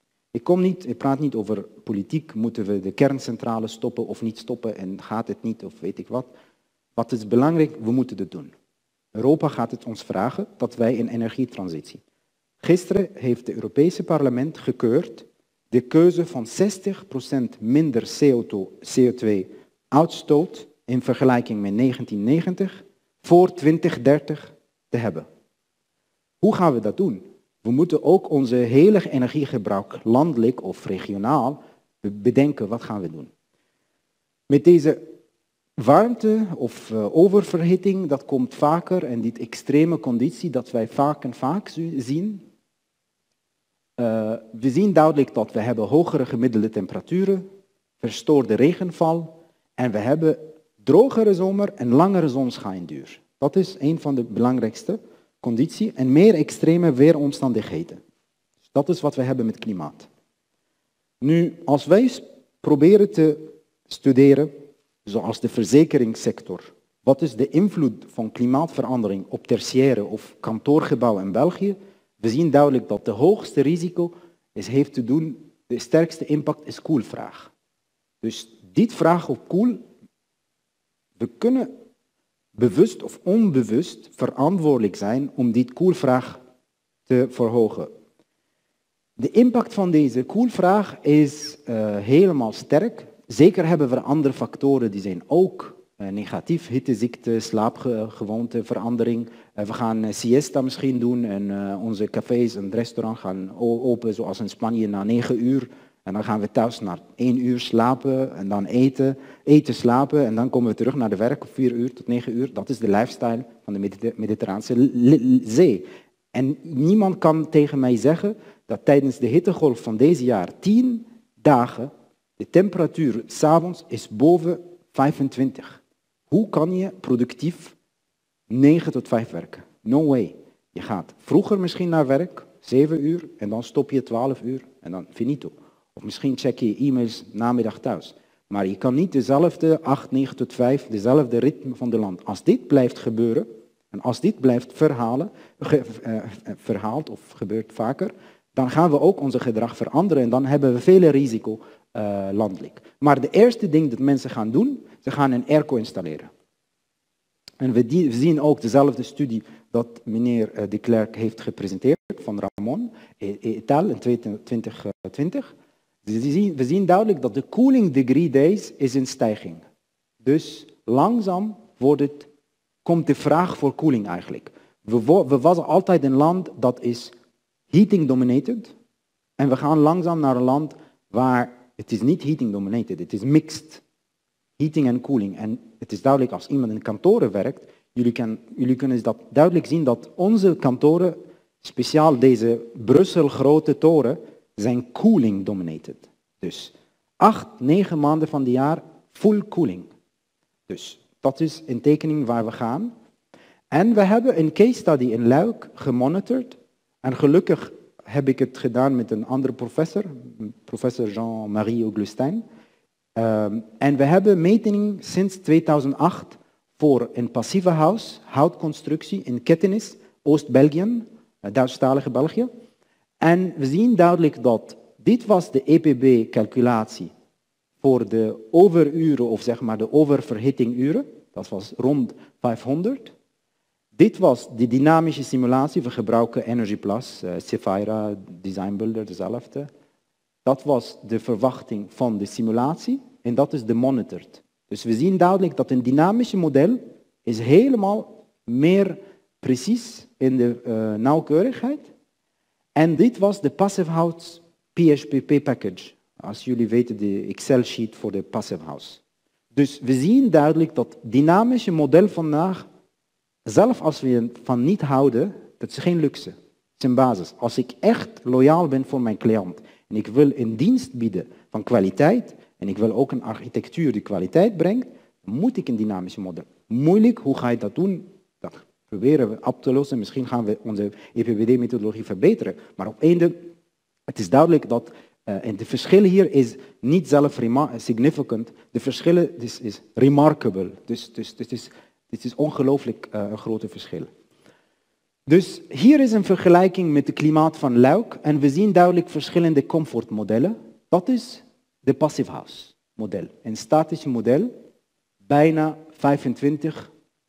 Ik praat niet over politiek, moeten we de kerncentrale stoppen of niet stoppen en gaat het niet of weet ik wat. Wat is belangrijk? We moeten het doen. Europa gaat het ons vragen dat wij een energietransitie. Gisteren heeft het Europese parlement gekeurd de keuze van 60% minder CO2-uitstoot in vergelijking met 1990 voor 2030 te hebben. Hoe gaan we dat doen? We moeten ook onze hele energiegebruik, landelijk of regionaal, bedenken wat gaan we doen. Met deze warmte of oververhitting, dat komt vaker en die extreme conditie dat wij vaak en vaak zien. We zien duidelijk dat we hebben hogere gemiddelde temperaturen, verstoorde regenval en we hebben drogere zomer en langere zonschijnduur. Dat is een van de belangrijkste condities en meer extreme weeromstandigheden. Dus dat is wat we hebben met klimaat. Nu, als wij proberen te studeren, zoals de verzekeringssector, wat is de invloed van klimaatverandering op tertiaire of kantoorgebouwen in België, we zien duidelijk dat de hoogste risico heeft te doen, de sterkste impact is koelvraag. Dus dit vraag op koel, we kunnen bewust of onbewust verantwoordelijk zijn om die koelvraag te verhogen. De impact van deze koelvraag is helemaal sterk. Zeker hebben we andere factoren die zijn ook negatief. Hitteziekte, slaapgewoonte, verandering. We gaan siesta misschien doen en onze cafés en restaurants gaan open zoals in Spanje na 9 uur. En dan gaan we thuis naar 1 uur slapen en dan eten, slapen en dan komen we terug naar de werk 4 uur tot 9 uur. Dat is de lifestyle van de Mediterraanse Zee. En niemand kan tegen mij zeggen dat tijdens de hittegolf van deze jaar 10 dagen de temperatuur 's avonds is boven 25. Hoe kan je productief 9 tot 5 werken? No way. Je gaat vroeger misschien naar werk, 7 uur, en dan stop je 12 uur en dan finito. Of misschien check je e-mails namiddag thuis. Maar je kan niet dezelfde 8, 9 tot 5, dezelfde ritme van de land. Als dit blijft gebeuren, en als dit blijft verhaald of gebeurt vaker, dan gaan we ook onze gedrag veranderen en dan hebben we vele risico landelijk. Maar de eerste ding dat mensen gaan doen, ze gaan een airco installeren. En we zien ook dezelfde studie dat meneer De Klerk heeft gepresenteerd van Ramon et al. In 2020. We zien duidelijk dat de cooling degree days is in stijging. Dus langzaam komt de vraag voor koeling eigenlijk. We waren altijd een land dat is heating dominated. En we gaan langzaam naar een land waar het is niet heating dominated, het is mixed. Heating en koeling. En het is duidelijk als iemand in kantoren werkt, jullie kunnen dat duidelijk zien dat onze kantoren, speciaal deze Brussel grote toren, zijn cooling dominated. Dus 8, 9 maanden van het jaar full cooling. Dus dat is een tekening waar we gaan. En we hebben een case study in Luik gemonitord. En gelukkig heb ik het gedaan met een andere professor Jean-Marie Augustin. En we hebben metingen sinds 2008 voor een passieve huis, houtconstructie in Kettenis, Oost-België, Duitsstalige België. En we zien duidelijk dat dit was de EPB-calculatie voor de overuren, of zeg maar de oververhittinguren. Dat was rond 500. Dit was de dynamische simulatie. We gebruiken Energy Plus, Cephira, Design Builder, dezelfde. Dat was de verwachting van de simulatie en dat is de monitored. Dus we zien duidelijk dat een dynamische model is helemaal meer precies in de nauwkeurigheid. En dit was de Passive House PHPP package. Als jullie weten, de Excel-sheet voor de Passive House. Dus we zien duidelijk dat dynamische model vandaag, zelfs als we ervan niet houden, dat is geen luxe. Het is een basis. Als ik echt loyaal ben voor mijn cliënt en ik wil een dienst bieden van kwaliteit en ik wil ook een architectuur die kwaliteit brengt, dan moet ik een dynamische model. Moeilijk, hoe ga je dat doen? Dat proberen we op te lossen. Misschien gaan we onze EPBD-methodologie verbeteren. Maar op einde, het is duidelijk dat en de verschillen hier is niet zelf significant. De verschillen is remarkable. Dus dit is ongelooflijk een grote verschil. Dus hier is een vergelijking met het klimaat van Luik. En we zien duidelijk verschillende comfortmodellen. Dat is de passive house model. Een statisch model, bijna 25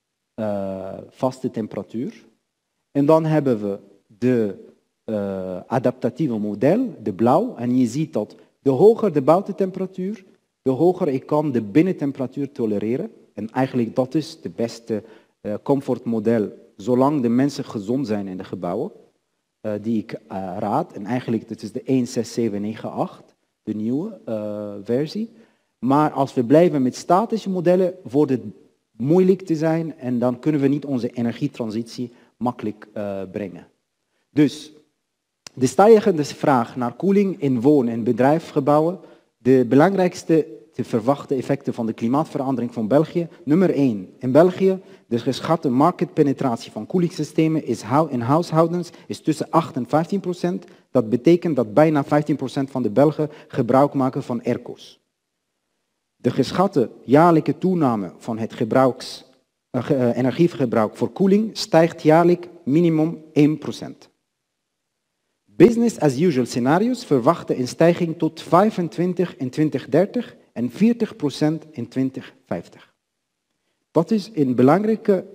vaste temperatuur. En dan hebben we de adaptatieve model, de blauw. En je ziet dat de hoger de buitentemperatuur, de hoger ik kan de binnentemperatuur tolereren. En eigenlijk dat is de beste comfortmodel, zolang de mensen gezond zijn in de gebouwen, die ik raad. En eigenlijk dat is de 16798, de nieuwe versie. Maar als we blijven met statische modellen, wordt het moeilijk te zijn en dan kunnen we niet onze energietransitie makkelijk brengen. Dus de stijgende vraag naar koeling in woon- en bedrijfsgebouwen, de belangrijkste te verwachten effecten van de klimaatverandering van België. Nummer 1. In België, de geschatte marktpenetratie van koelingssystemen in huishoudens is tussen 8 en 15%. Dat betekent dat bijna 15% van de Belgen gebruik maken van airco's. De geschatte jaarlijke toename van het energieverbruik voor koeling stijgt jaarlijks minimum 1%. Business as usual scenario's verwachten een stijging tot 25 in 2030 en 40% in 2050. Dat is een belangrijke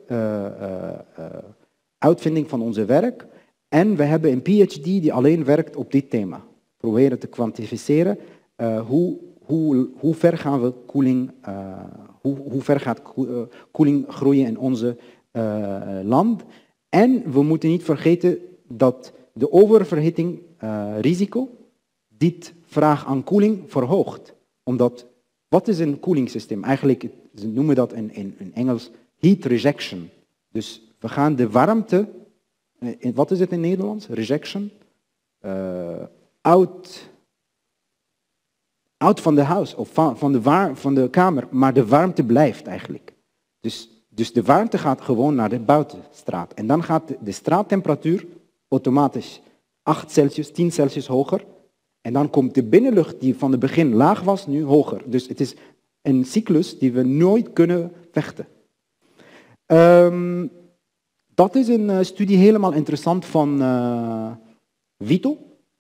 uitvinding van onze werk. En we hebben een PhD die alleen werkt op dit thema. Proberen te kwantificeren hoe ver gaan we koeling, hoe ver gaat koeling groeien in onze land. En we moeten niet vergeten dat de oververhitting risico dit vraag aan koeling verhoogt. Omdat, wat is een koelingssysteem? Eigenlijk, ze noemen dat in Engels heat rejection. Dus we gaan de warmte, wat is het in Nederlands? Rejection? Out van de huis of van de kamer, maar de warmte blijft eigenlijk. Dus de warmte gaat gewoon naar de buitenstraat. En dan gaat de straattemperatuur automatisch 8 Celsius, 10 Celsius hoger. En dan komt de binnenlucht die van het begin laag was, nu hoger. Dus het is een cyclus die we nooit kunnen vechten. Dat is een studie helemaal interessant van Vito.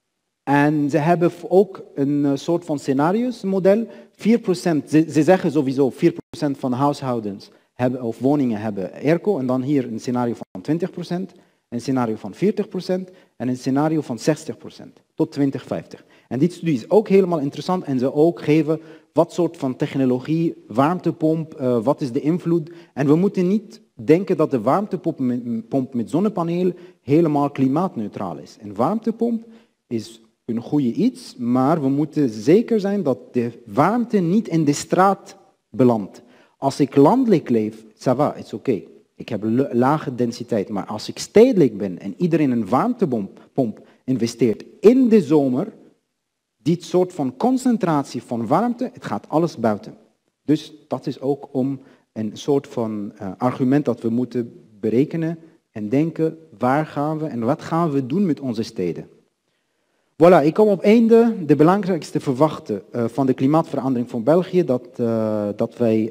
En ze hebben ook een soort van scenario's-model. 4%, ze zeggen sowieso 4% van huishoudens hebben, of woningen hebben airco. En dan hier een scenario van 20%, een scenario van 40% en een scenario van 60% tot 2050. En dit studie is ook helemaal interessant en ze ook geven wat soort van technologie, warmtepomp, wat is de invloed. En we moeten niet denken dat de warmtepomp met zonnepaneel helemaal klimaatneutraal is. Een warmtepomp is een goede iets, maar we moeten zeker zijn dat de warmte niet in de straat belandt. Als ik landelijk leef, ça va, is oké. Ik heb lage densiteit, maar als ik stedelijk ben en iedereen een warmtepomp investeert in de zomer, dit soort van concentratie van warmte, het gaat alles buiten. Dus dat is ook om een soort van argument dat we moeten berekenen en denken, waar gaan we en wat gaan we doen met onze steden. Voilà, ik kom op einde. De belangrijkste verwachten van de klimaatverandering van België, dat wij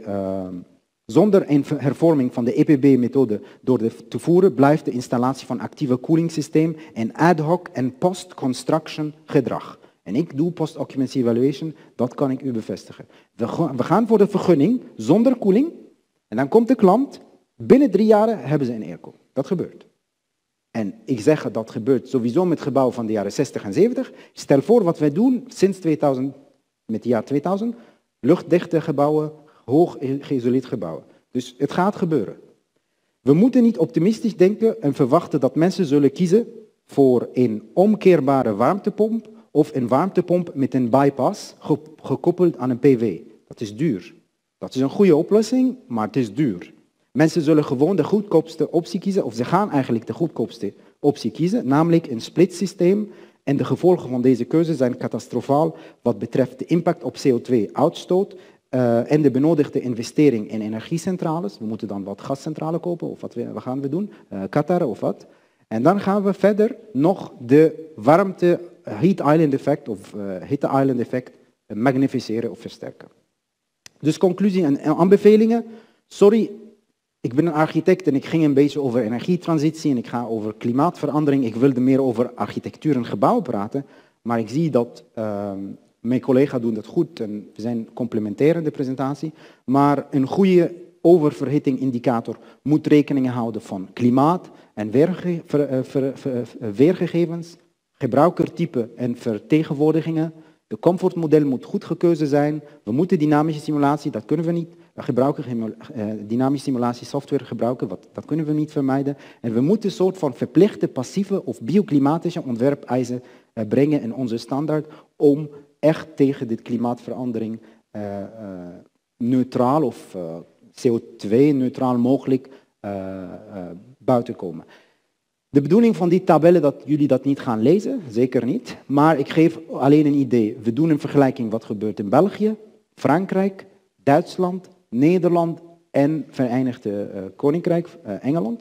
zonder een hervorming van de EPB-methode door te voeren, blijft de installatie van actieve koelingssysteem en ad hoc en post-construction gedrag. En ik doe post-occupancy evaluation, dat kan ik u bevestigen. We gaan voor de vergunning zonder koeling en dan komt de klant, binnen 3 jaar hebben ze een airco. Dat gebeurt. En ik zeg dat gebeurt sowieso met gebouwen van de jaren 60 en 70. Stel voor wat wij doen sinds 2000, met het jaar 2000, luchtdichte gebouwen, hoog geïsoleerd gebouwen. Dus het gaat gebeuren. We moeten niet optimistisch denken en verwachten dat mensen zullen kiezen voor een omkeerbare warmtepomp of een warmtepomp met een bypass gekoppeld aan een PV. Dat is duur. Dat is een goede oplossing, maar het is duur. Mensen zullen gewoon de goedkoopste optie kiezen, of ze gaan eigenlijk de goedkoopste optie kiezen, namelijk een splitsysteem. En de gevolgen van deze keuze zijn catastrofaal wat betreft de impact op CO2-uitstoot en de benodigde investering in energiecentrales. We moeten dan wat gascentrales kopen, of wat gaan we doen? Qatar of wat. En dan gaan we verder nog de warmte, heat island effect of hitte island effect magnificeren of versterken. Dus conclusie en aanbevelingen. Sorry. Ik ben een architect en ik ging een beetje over energietransitie en ik ga over klimaatverandering. Ik wilde meer over architectuur en gebouwen praten, maar ik zie dat mijn collega's doen dat goed en we zijn complementair in de presentatie. Maar een goede oververhitting-indicator moet rekening houden van klimaat en weergegevens, gebruikertype en vertegenwoordigingen. De comfortmodel moet goed gekozen zijn. We moeten dynamische simulatie, dat kunnen we niet gebruiken. Dynamische simulatie software gebruiken, dat kunnen we niet vermijden. En we moeten een soort van verplichte passieve of bioklimatische ontwerpeisen brengen in onze standaard om echt tegen dit klimaatverandering neutraal of CO2-neutraal mogelijk buiten te komen. De bedoeling van die tabellen dat jullie dat niet gaan lezen, zeker niet. Maar ik geef alleen een idee. We doen een vergelijking wat gebeurt in België, Frankrijk, Duitsland, Nederland en Verenigde Koninkrijk, Engeland.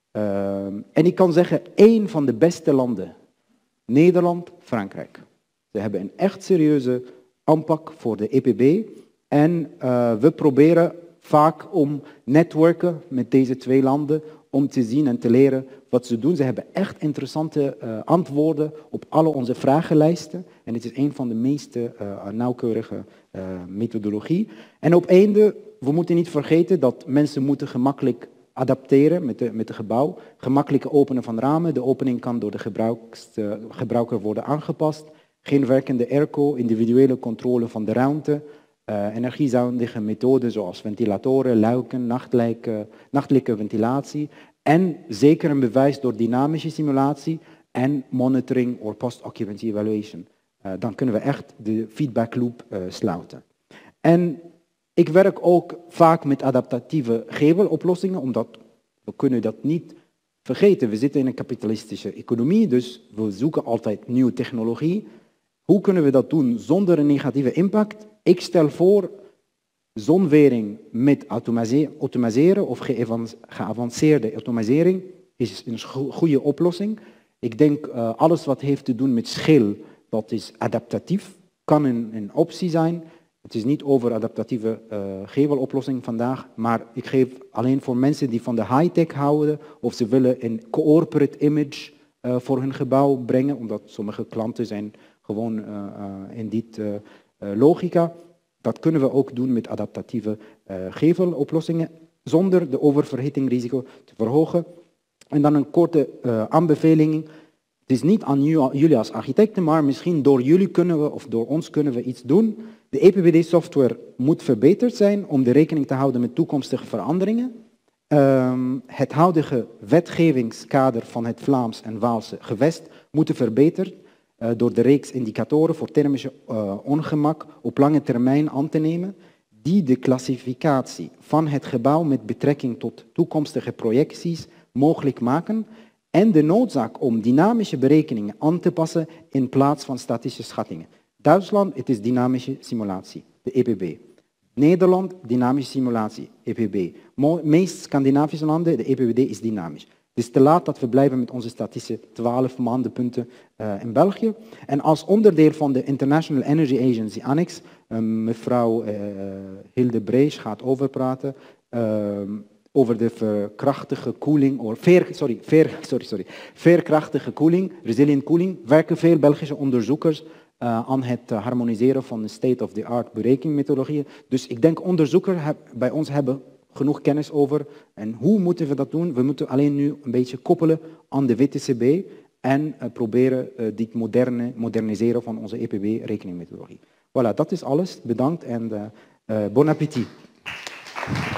En ik kan zeggen, 1 van de beste landen, Nederland, Frankrijk. Ze hebben een echt serieuze aanpak voor de EPB. En we proberen vaak om netwerken met deze 2 landen om te zien en te leren wat ze doen. Ze hebben echt interessante antwoorden op alle onze vragenlijsten. En het is een van de meest nauwkeurige methodologie. En op einde, we moeten niet vergeten dat mensen moeten gemakkelijk adapteren met het gebouw. Gemakkelijk openen van ramen. De opening kan door de gebruiker worden aangepast. Geen werkende airco, individuele controle van de ruimte. Energiezuinige methoden zoals ventilatoren, luiken, nachtelijke ventilatie. En zeker een bewijs door dynamische simulatie en monitoring of post-occupancy evaluation. dan kunnen we echt de feedback loop sluiten. En ik werk ook vaak met adaptatieve geveloplossingen, omdat we kunnen dat niet vergeten. We zitten in een kapitalistische economie, dus we zoeken altijd nieuwe technologie. Hoe kunnen we dat doen zonder een negatieve impact? Ik stel voor zonwering met automatiseren of geavanceerde automatisering is een goede oplossing. Ik denk alles wat heeft te doen met schil, dat is adaptatief, kan een optie zijn. Het is niet over adaptatieve geveloplossing vandaag, maar ik geef alleen voor mensen die van de high-tech houden of ze willen een corporate image voor hun gebouw brengen, omdat sommige klanten zijn gewoon in dit logica. Dat kunnen we ook doen met adaptatieve geveloplossingen, zonder de oververhittingrisico te verhogen. En dan een korte aanbeveling. Het is niet aan jullie als architecten, maar misschien door jullie kunnen we, of door ons kunnen we iets doen. De EPBD-software moet verbeterd zijn om de rekening te houden met toekomstige veranderingen. Het huidige wetgevingskader van het Vlaams en Waalse gewest moet verbeterd door de reeks indicatoren voor thermische ongemak op lange termijn aan te nemen, die de klassificatie van het gebouw met betrekking tot toekomstige projecties mogelijk maken en de noodzaak om dynamische berekeningen aan te passen in plaats van statische schattingen. Duitsland, het is dynamische simulatie, de EPB. Nederland, dynamische simulatie, EPB. Meest Scandinavische landen, de EPBD is dynamisch. Het is te laat dat we blijven met onze statistische 12 maandenpunten in België. En als onderdeel van de International Energy Agency Annex, mevrouw Hilde Brees gaat overpraten over de veerkrachtige koeling, resilient koeling, werken veel Belgische onderzoekers aan het harmoniseren van de state-of-the-art berekenmethodologieën. Dus ik denk onderzoekers bij ons hebben genoeg kennis over. En hoe moeten we dat doen? We moeten alleen nu een beetje koppelen aan de WTCB en proberen dit moderniseren van onze EPB-rekeningmethodologie. Voilà, dat is alles. Bedankt en bon appétit.